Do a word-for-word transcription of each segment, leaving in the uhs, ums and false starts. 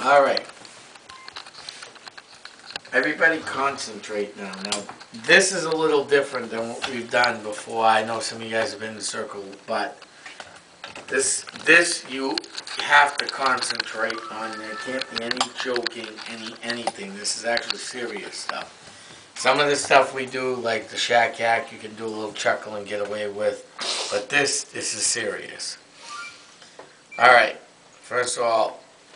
All right. Everybody concentrate now. Now, this is a little different than what we've done before. I know some of you guys have been in the circle, but this, this you have to concentrate on. There can't be any joking, any anything. This is actually serious stuff. Some of the stuff we do, like the shack yak, you can do a little chuckle and get away with, but this, this is serious. All right. First of all,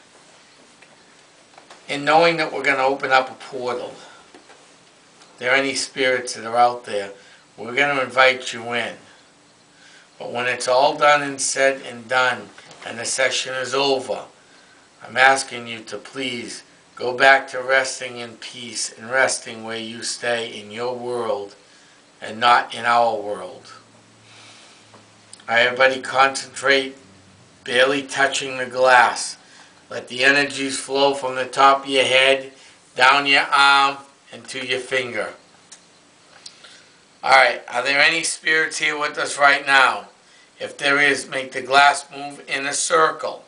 in knowing that we're going to open up a portal, if there are any spirits that are out there, we're going to invite you in. But when it's all done and said and done, and the session is over, I'm asking you to please go back to resting in peace and resting where you stay in your world and not in our world. All right, everybody concentrate, barely touching the glass. Let the energies flow from the top of your head, down your arm, and to your finger. Alright, are there any spirits here with us right now? If there is, make the glass move in a circle.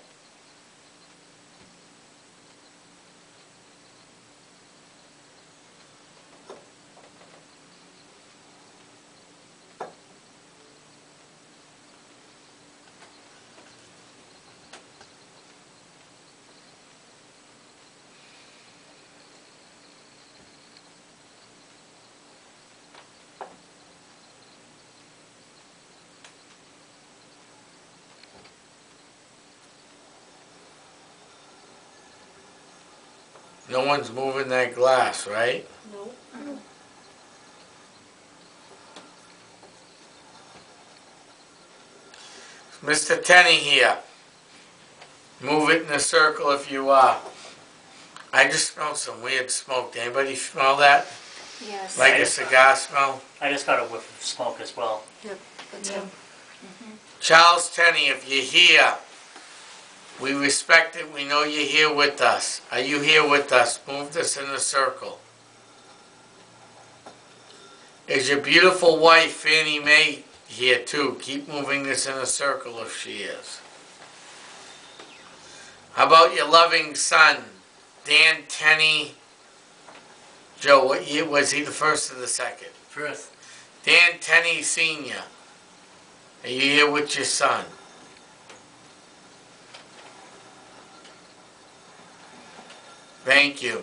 No one's moving that glass, right? No. Mister Tenney here. Move it in a circle if you are. I just smelled some weird smoke. Did anybody smell that? Yes. Like a cigar smell? I just got a whiff of smoke as well. Yep, that's him. Mm-hmm. Charles Tenney, if you're here, we respect it. We know you're here with us. Are you here with us? Move this in a circle. Is your beautiful wife, Fannie Mae, here too? Keep moving this in a circle if she is. How about your loving son, Dan Tenney? Joe, what year was he, the first or the second? First. Dan Tenney Senior. Are you here with your son? Thank you.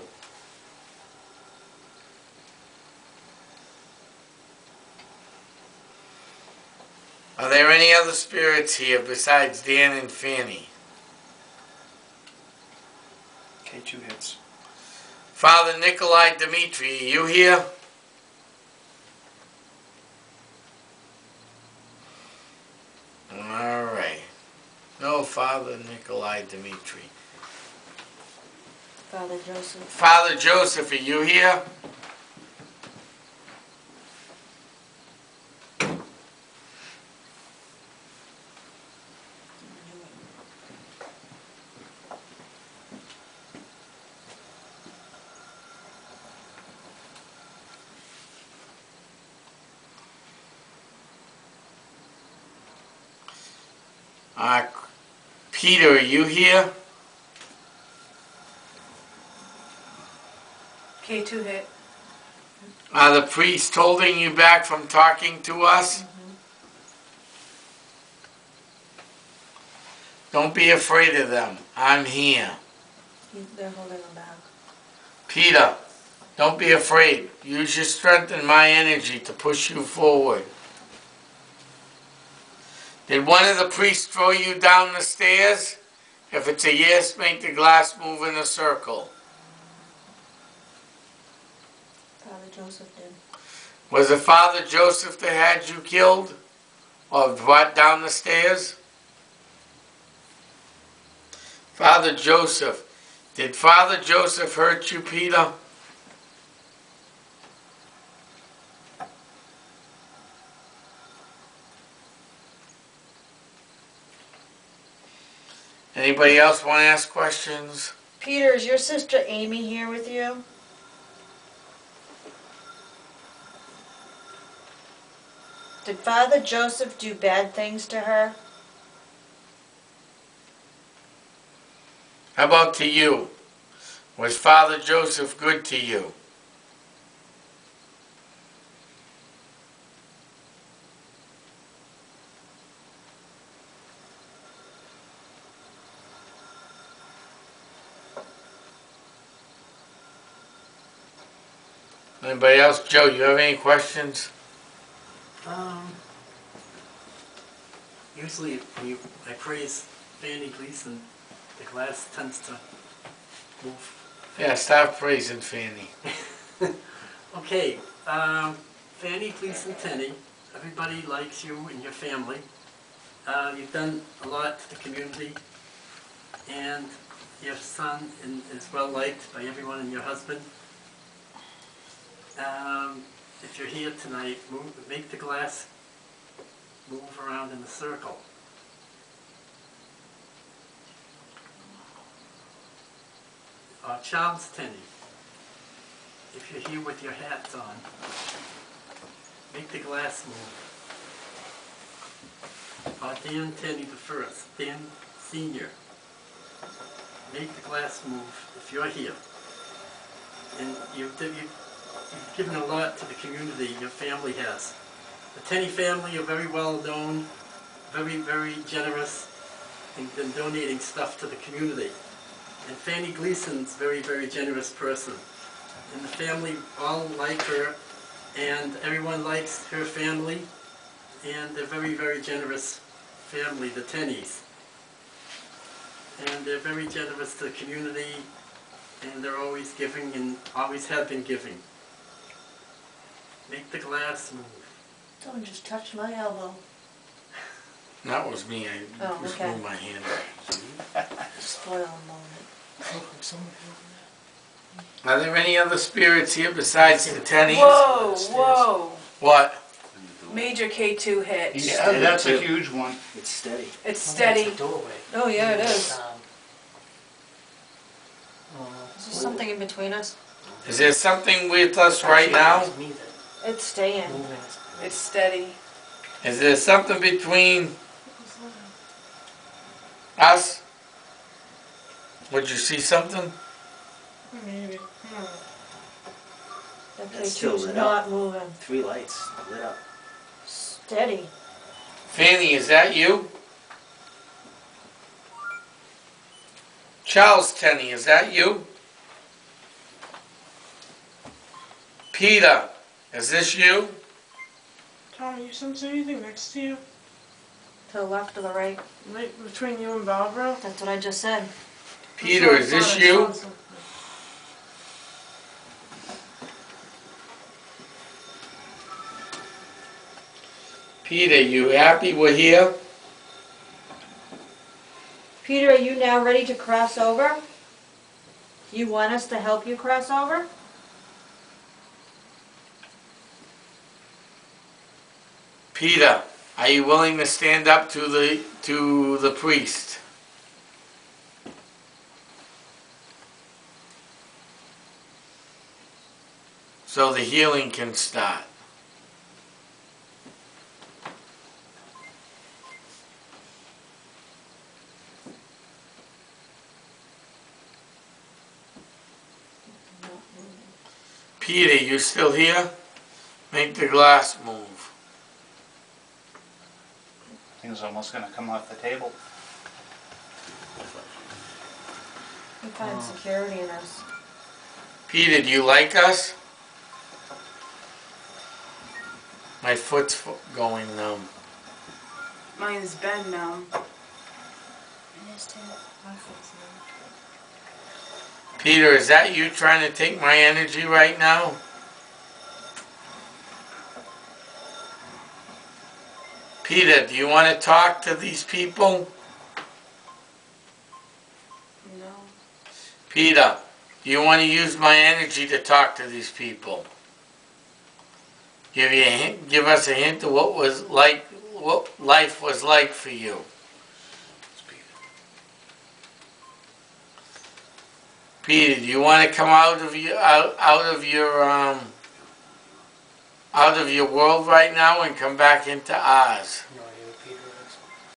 Are there any other spirits here besides Dan and Fanny? Okay, two hits. Father Nikolai Dimitri, are you here? All right. No, Father Nikolai Dimitri. Father Joseph. Father Joseph, are you here? Uh, Peter, are you here? K two hit. Are the priests holding you back from talking to us? Mm-hmm. Don't be afraid of them. I'm here. They're holding him back. Peter, don't be afraid. Use your strength and my energy to push you forward. Did one of the priests throw you down the stairs? If it's a yes, make the glass move in a circle. Father Joseph did. Was it Father Joseph that had you killed or brought down the stairs? Father Joseph. Did Father Joseph hurt you, Peter? Anybody else want to ask questions? Peter, is your sister Amy here with you? Did Father Joseph do bad things to her? How about to you? Was Father Joseph good to you? Anybody else? Joe, you have any questions? Um, usually when you, I praise Fanny Gleason, the glass tends to move. Yeah, stop praising Fanny. Okay, um, Fanny Gleason Tenney, everybody likes you and your family. Uh, you've done a lot to the community, and your son in- is well liked by everyone, and your husband. Um, if you're here tonight, move, make the glass move around in a circle. Uh, Charles Tenney, if you're here with your hats on, make the glass move. Uh, Dan Tenney the first, Dan Senior, make the glass move if you're here. And you've, you've, you've given a lot to the community, your family has. The Tenney family are very well known, very, very generous, and been donating stuff to the community. And Fanny Gleason's a very, very generous person. And the family all like her, and everyone likes her family, and they're very, very generous family, the Tenneys. And they're very generous to the community, and they're always giving and always have been giving. Make the glass move. Someone just touched my elbow. That was me. I Oh, just okay. moved my hand. Spoil a moment. Are there any other spirits here besides the Tennies? Whoa, whoa. What? Major K two hit. Yeah, that's a huge one. It's steady. It's steady. It's a doorway. Oh, yeah, it is. Um, uh, Is there something in between us? Is there something with us right now? It's me that It's staying. moving. It's steady. Is there something between us? Would you see something? Maybe. That K That's still two's lit not up. moving. Three lights lit up. Steady. Fanny, is that you? Charles Tenney, is that you? Peter, is this you? Tom, you sense anything next to you? To the left or the right? Right between you and Barbara? That's what I just said. Peter, is this you? Peter, you happy we're here? Peter, are you now ready to cross over? You want us to help you cross over? Peter, are you willing to stand up to the to the priest? So the healing can start. Peter, you still here? Make the glass move. Thing's almost gonna come off the table. We find security in us. Peter, do you like us? My foot's fo- going numb. Mine's been numb. Peter, is that you trying to take my energy right now? Peter, do you want to talk to these people? No. Peter, do you want to use my energy to talk to these people? Give you a hint, give us a hint of what was like, what life was like for you. Peter, do you want to come out of your out, out of your um out of your world right now and come back into ours? No,